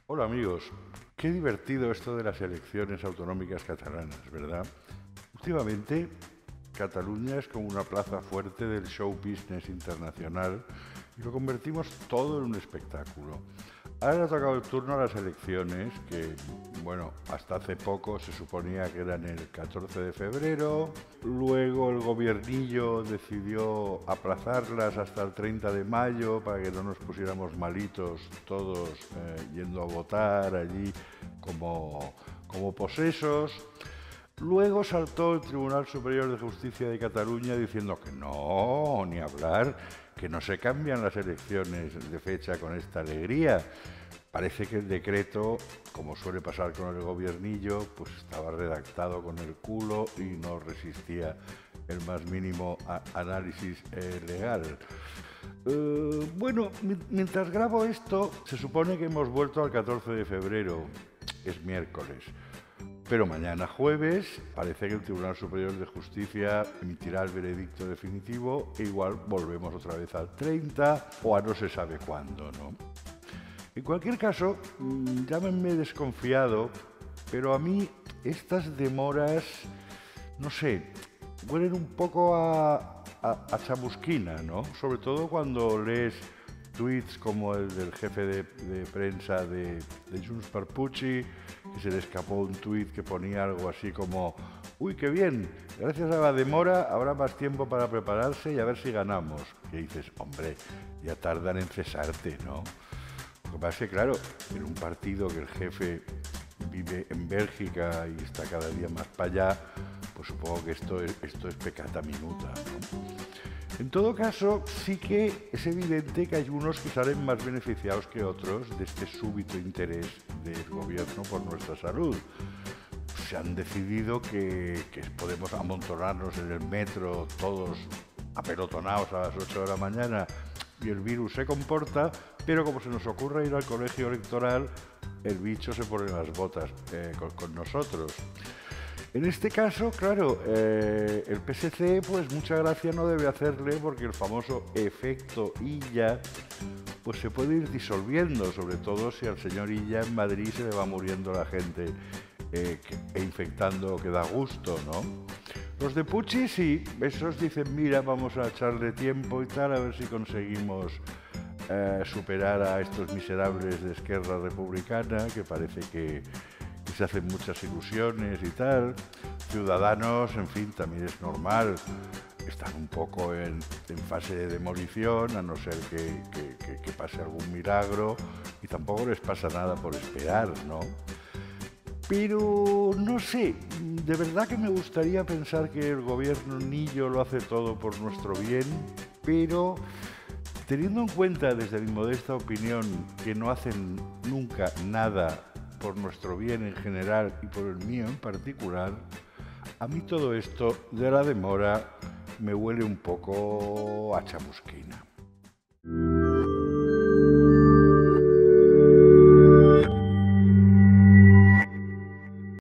Hola amigos, qué divertido esto de las elecciones autonómicas catalanas, ¿verdad? Últimamente, Cataluña es como una plaza fuerte del show business internacional y lo convertimos todo en un espectáculo. Ahora le ha tocado el turno a las elecciones, que, bueno, hasta hace poco se suponía que eran el 14 de febrero, luego el gobiernillo decidió aplazarlas hasta el 30 de mayo para que no nos pusiéramos malitos todos yendo a votar allí como posesos. Luego saltó el Tribunal Superior de Justicia de Cataluña diciendo que no, ni hablar, que no se cambian las elecciones de fecha con esta alegría. Parece que el decreto, como suele pasar con el gobiernillo, pues estaba redactado con el culo y no resistía el más mínimo análisis legal. Bueno, mientras grabo esto, se supone que hemos vuelto al 14 de febrero, es miércoles. Pero mañana jueves parece que el Tribunal Superior de Justicia emitirá el veredicto definitivo e igual volvemos otra vez al 30 o a no se sabe cuándo, ¿no? En cualquier caso, llámenme desconfiado, pero a mí estas demoras, no sé, huelen un poco a chamusquina, ¿no? Sobre todo cuando lees tweets como el del jefe de prensa de Junts per Puig, que se le escapó un tuit que ponía algo así como: uy, qué bien, gracias a la demora habrá más tiempo para prepararse y a ver si ganamos. Y dices, hombre, ya tardan en cesarte, ¿no? Lo que pasa es que, claro, en un partido que el jefe vive en Bélgica y está cada día más para allá, pues supongo que esto es peccata minuta, ¿no? En todo caso, sí que es evidente que hay unos que salen más beneficiados que otros de este súbito interés del gobierno por nuestra salud. Se han decidido que podemos amontonarnos en el metro todos apelotonados a las 8 de la mañana y el virus se comporta, pero como se nos ocurra ir al colegio electoral, el bicho se pone las botas con nosotros. En este caso, claro, el PSC, pues mucha gracia no debe hacerle porque el famoso efecto Illa, pues se puede ir disolviendo, sobre todo si al señor Illa en Madrid se le va muriendo la gente e infectando que da gusto, ¿no? Los de Puig sí, esos dicen, mira, vamos a echarle tiempo y tal, a ver si conseguimos superar a estos miserables de Esquerra Republicana, que parece que se hacen muchas ilusiones y tal. Ciudadanos, en fin, también es normal, están un poco en fase de demolición, a no ser que pase algún milagro, y tampoco les pasa nada por esperar, ¿no? Pero no sé, de verdad que me gustaría pensar que el gobierno Nillo lo hace todo por nuestro bien, pero teniendo en cuenta desde mi modesta opinión que no hacen nunca nada por nuestro bien en general y por el mío en particular, a mí todo esto de la demora me huele un poco a chamusquina.